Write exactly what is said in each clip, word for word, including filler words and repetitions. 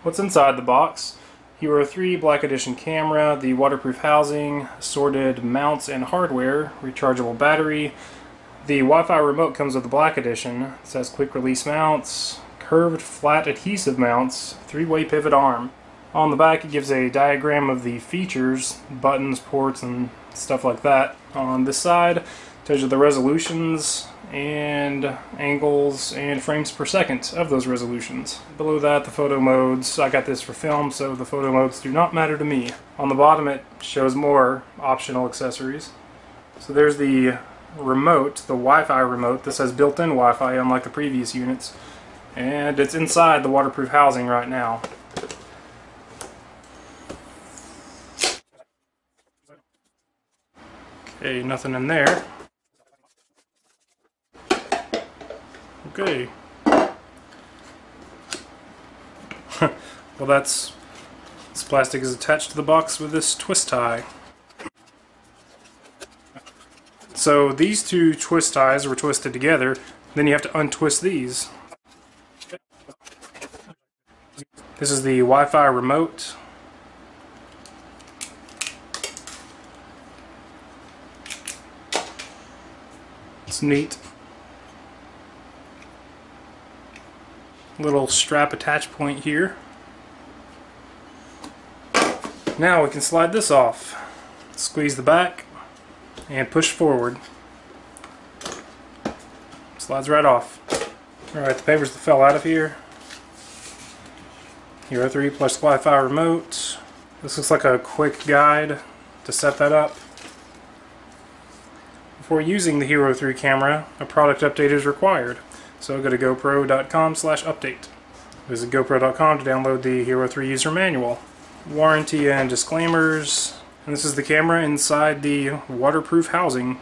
What's inside the box? Hero three Black Edition camera, the waterproof housing, assorted mounts and hardware, rechargeable battery. The Wi-Fi remote comes with the Black Edition. It says quick release mounts, curved flat adhesive mounts, three-way pivot arm. On the back it gives a diagram of the features, buttons, ports, and stuff like that. On this side it tells you the resolutions and angles and frames per second of those resolutions. Below that, the photo modes. I got this for film, so the photo modes do not matter to me. On the bottom it shows more optional accessories. So there's the remote, the Wi-Fi remote. This has built-in Wi-Fi unlike the previous units, and it's inside the waterproof housing right now. Okay, nothing in there. Okay. Well, that's this plastic is attached to the box with this twist tie. So these two twist ties were twisted together, then you have to untwist these. This is the Wi-Fi remote. It's neat. Little strap attach point here. Now we can slide this off. Squeeze the back and push forward. Slides right off. Alright, the papers that fell out of here. Hero three plus Wi-Fi remote. This looks like a quick guide to set that up. Before using the Hero three camera, a product update is required. So go to GoPro dot com slash update. Visit GoPro dot com to download the Hero three user manual. Warranty and disclaimers. And this is the camera inside the waterproof housing.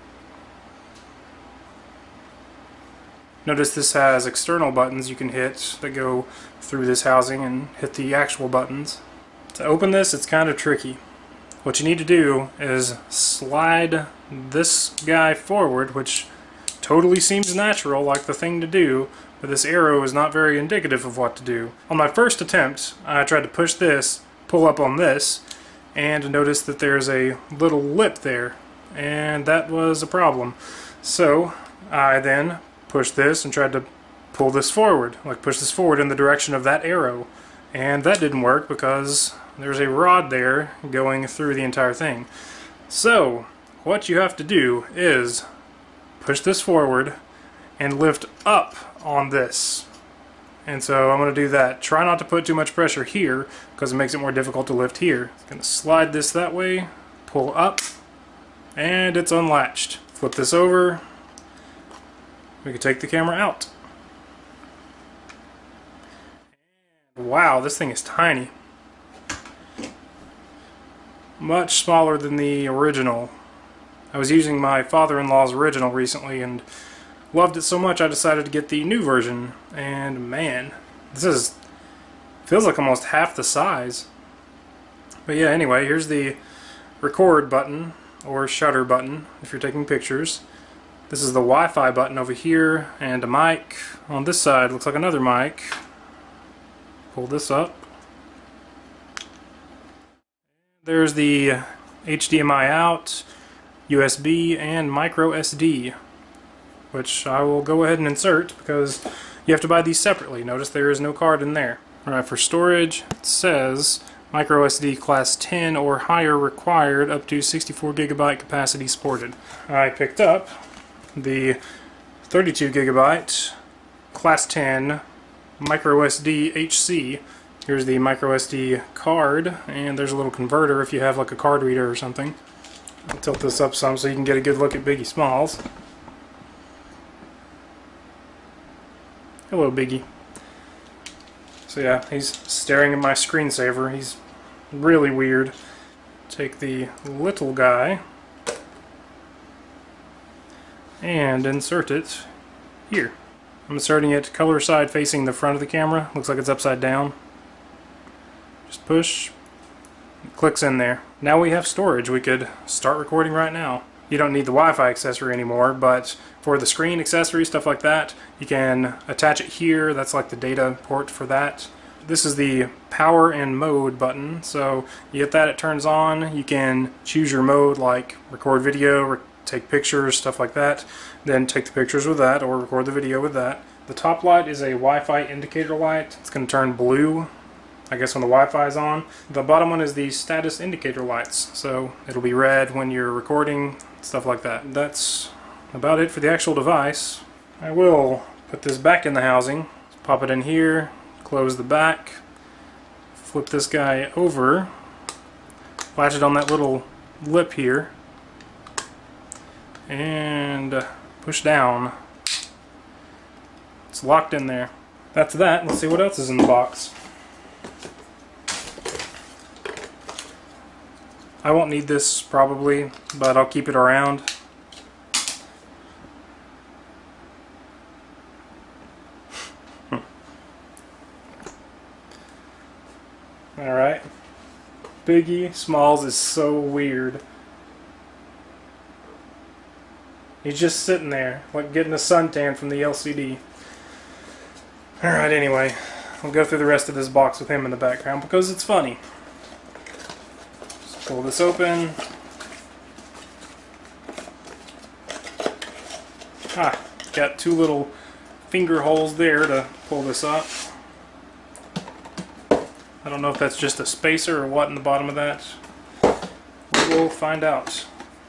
Notice this has external buttons you can hit that go through this housing and hit the actual buttons. To open this, it's kind of tricky. What you need to do is slide this guy forward, which totally seems natural, like the thing to do, but this arrow is not very indicative of what to do. On my first attempt, I tried to push this, pull up on this, and notice that there's a little lip there, and that was a problem. So I then pushed this and tried to pull this forward, like push this forward in the direction of that arrow, and that didn't work because there's a rod there going through the entire thing. So what you have to do is push this forward and lift up on this. And so I'm going to do that. Try not to put too much pressure here because it makes it more difficult to lift here. I'm going to slide this that way, pull up, and it's unlatched. Flip this over. We can take the camera out. Wow, this thing is tiny. Much smaller than the original. I was using my father-in-law's original recently and loved it so much I decided to get the new version, and man, this is feels like almost half the size. But yeah, anyway, here's the record button or shutter button if you're taking pictures. This is the Wi-Fi button over here, and a mic. On this side looks like another mic. Pull this up. There's the H D M I out, U S B, and micro S D, which I will go ahead and insert because you have to buy these separately. Notice there is no card in there. Alright, for storage it says micro S D class ten or higher required, up to sixty-four gigabyte capacity supported. I picked up the thirty-two gigabyte class ten micro S D H C. Here's the micro S D card, and there's a little converter if you have like a card reader or something. I'll tilt this up some so you can get a good look at Biggie Smalls. Hello, Biggie. So yeah, he's staring at my screensaver. He's really weird. Take the little guy and insert it here. I'm inserting it color side facing the front of the camera. Looks like it's upside down. Just push. It clicks in there. Now we have storage. We could start recording right now. You don't need the Wi-Fi accessory anymore, but for the screen accessory, stuff like that, you can attach it here. That's like the data port for that. this is the power and mode button. So you hit that, it turns on. You can choose your mode, like record video, re take pictures, stuff like that. Then take the pictures with that, or record the video with that. The top light is a Wi-Fi indicator light. It's going to turn blue, I guess, when the Wi-Fi is on. The bottom one is the status indicator lights, so it'll be red when you're recording, stuff like that. That's about it for the actual device. I will put this back in the housing. Pop it in here, close the back, flip this guy over, latch it on that little lip here, and push down. It's locked in there. That's that. Let's see what else is in the box. I won't need this probably, but I'll keep it around. Alright. Biggie Smalls is so weird. He's just sitting there, like getting a suntan from the L C D. Alright, anyway. I'll go through the rest of this box with him in the background because it's funny. Just pull this open. Ah, got two little finger holes there to pull this up. I don't know if that's just a spacer or what in the bottom of that. We'll find out.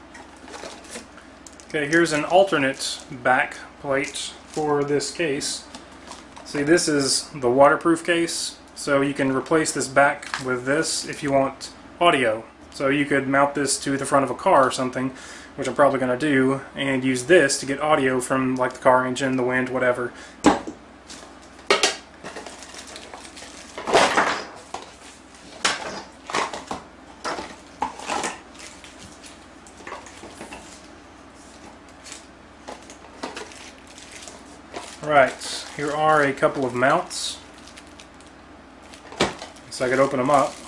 Okay, here's an alternate back plate for this case. See, this is the waterproof case, so you can replace this back with this if you want audio. So you could mount this to the front of a car or something, which I'm probably going to do, and use this to get audio from like the car engine, the wind, whatever. Right, here are a couple of mounts, so I could open them up.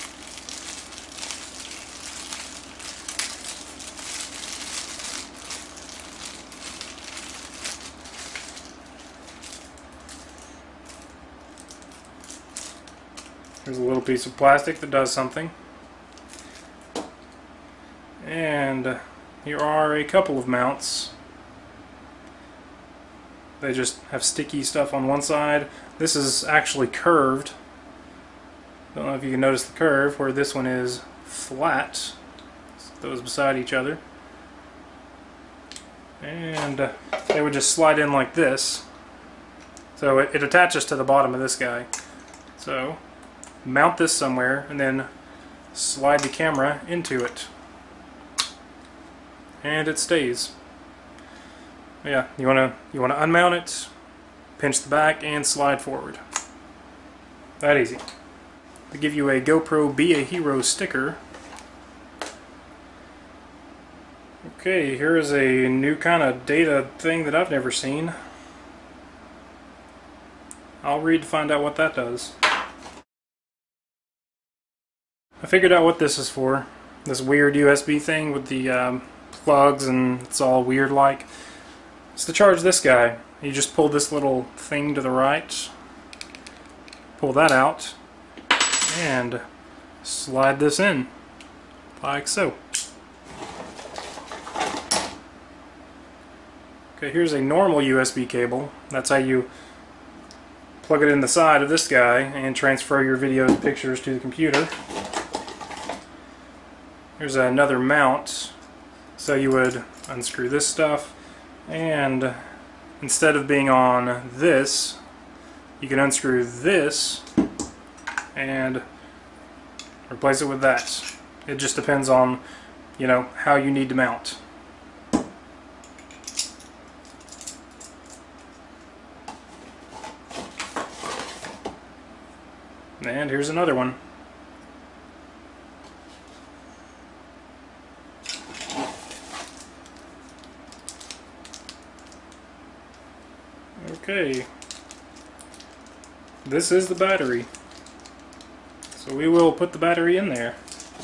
Here's a little piece of plastic that does something. And here are a couple of mounts. They just have sticky stuff on one side. This is actually curved. Don't know if you can notice the curve where this one is flat. Those beside each other. And they would just slide in like this. So it, it attaches to the bottom of this guy. So mount this somewhere and then slide the camera into it. And it stays. Yeah, you wanna you wanna unmount it, pinch the back, and slide forward. That easy. They give you a GoPro Be a Hero sticker. Okay, here is a new kind of data thing that I've never seen. I'll read to find out what that does. I figured out what this is for. This weird U S B thing with the um, plugs and it's all weird like. It's to charge this guy. You just pull this little thing to the right, pull that out, and slide this in, like so. Okay, here's a normal U S B cable. That's how you plug it in the side of this guy and transfer your videos and pictures to the computer. Here's another mount. So you would unscrew this stuff, and instead of being on this, you can unscrew this and replace it with that. It just depends on, you know, how you need to mount. And here's another one. Okay, this is the battery, so we will put the battery in there.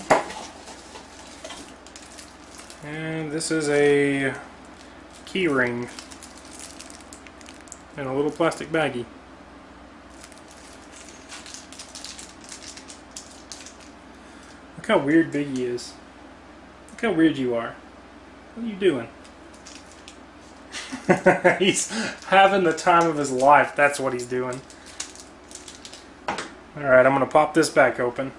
And this is a key ring in a little plastic baggie. Look how weird Biggie is. Look how weird you are. What are you doing? He's having the time of his life. That's what he's doing. Alright, I'm going to pop this back open.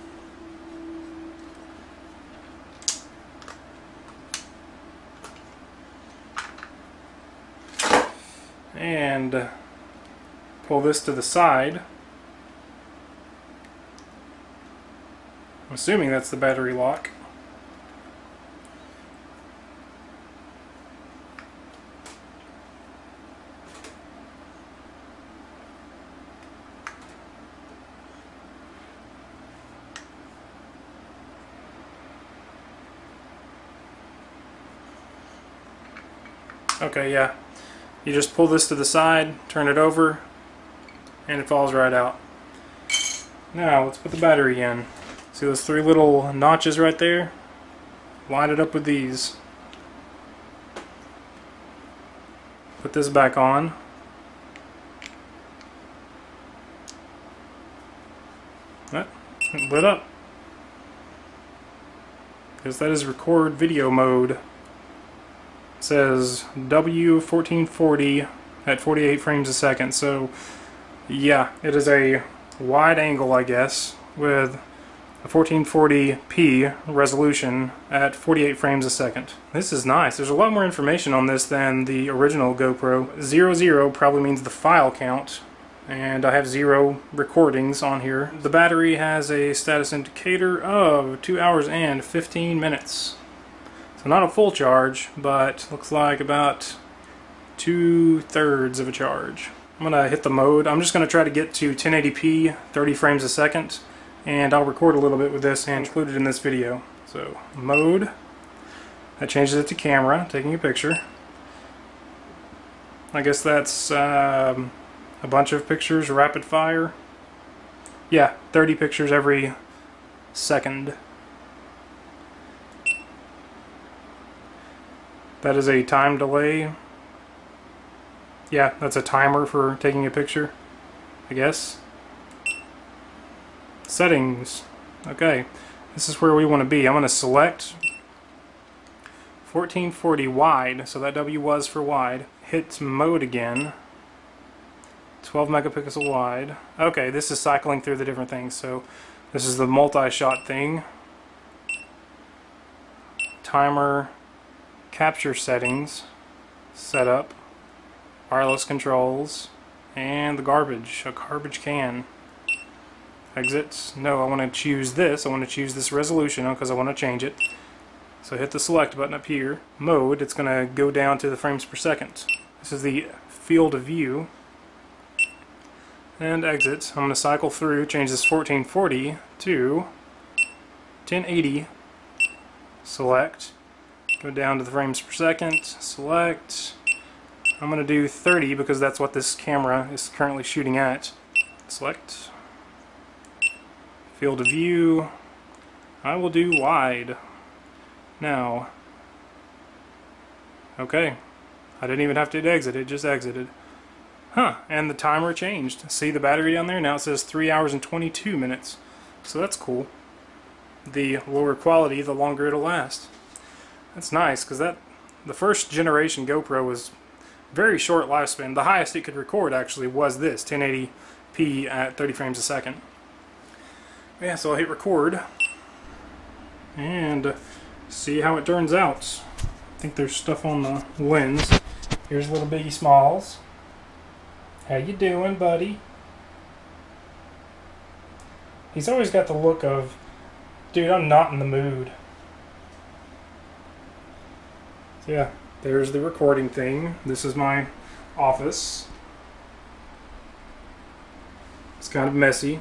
And pull this to the side. I'm assuming that's the battery lock. Okay, yeah. You just pull this to the side, turn it over, and it falls right out. Now, let's put the battery in. See those three little notches right there? Line it up with these. Put this back on. That lit up. Because that is record video mode. It says W fourteen forty at forty-eight frames a second. So yeah, it is a wide angle, I guess, with a fourteen forty p resolution at forty-eight frames a second. This is nice. There's a lot more information on this than the original GoPro. Zero zero probably means the file count, and I have zero recordings on here. The battery has a status indicator of two hours and fifteen minutes. So not a full charge, but looks like about two-thirds of a charge. I'm gonna hit the mode. I'm just gonna try to get to ten eighty p, thirty frames a second, and I'll record a little bit with this and include it in this video. So, mode. That changes it to camera, taking a picture. I guess that's um, a bunch of pictures, rapid fire. Yeah, thirty pictures every second. That is a time delay. Yeah, that's a timer for taking a picture, I guess. Settings. Okay, this is where we want to be. I'm going to select fourteen forty wide, so that W was for wide. Hit mode again. twelve megapixel wide. Okay, this is cycling through the different things. So this is the multi-shot thing. Timer, capture settings, setup, wireless controls, and the garbage, a garbage can. Exit. No, I want to choose this. I want to choose this resolution because I want to change it. So hit the select button up here. Mode, it's going to go down to the frames per second. This is the field of view. And exit. I'm going to cycle through, change this fourteen forty to ten eighty. Select. Go down to the frames per second. Select. I'm going to do thirty because that's what this camera is currently shooting at. Select. Field of view. I will do wide. Now. Okay. I didn't even have to hit exit, it just exited. Huh, and the timer changed. See the battery down there? Now it says three hours and twenty-two minutes. So that's cool. The lower quality, the longer it'll last. That's nice, because that the first generation GoPro was very short lifespan. The highest it could record actually was this, ten eighty p at thirty frames a second. Yeah, so I'll hit record and see how it turns out. I think there's stuff on the lens. Here's little Biggie Smalls. How you doing, buddy? He's always got the look of, dude, I'm not in the mood. So yeah, there's the recording thing. This is my office. It's kind of messy.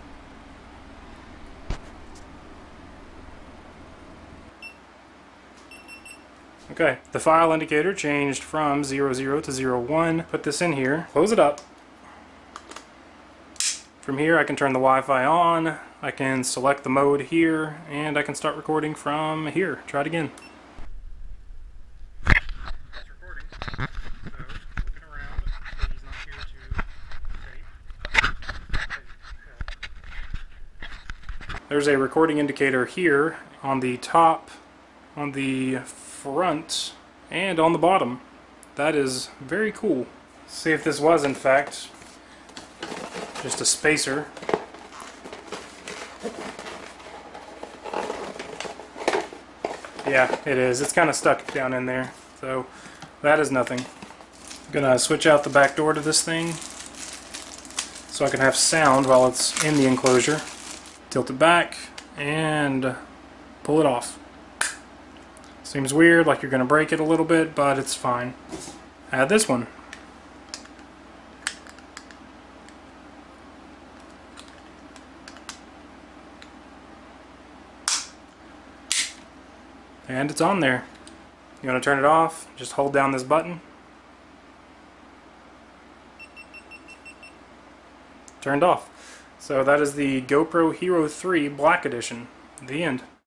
Okay, the file indicator changed from zero zero to zero one. Put this in here, close it up. From here I can turn the Wi-Fi on, I can select the mode here, and I can start recording from here. Try it again. It's recording, so looking around, he's not here to tape. There's a recording indicator here on the top, on the front, and on the bottom. That is very cool. See if this was in fact just a spacer. Yeah, it is. It's kind of stuck down in there. So that is nothing. I'm gonna switch out the back door to this thing so I can have sound while it's in the enclosure. Tilt it back and pull it off. Seems weird, like you're gonna break it a little bit, but it's fine. Add this one. And it's on there. You want to turn it off, just hold down this button. Turned off. So that is the GoPro Hero three Black Edition. The end.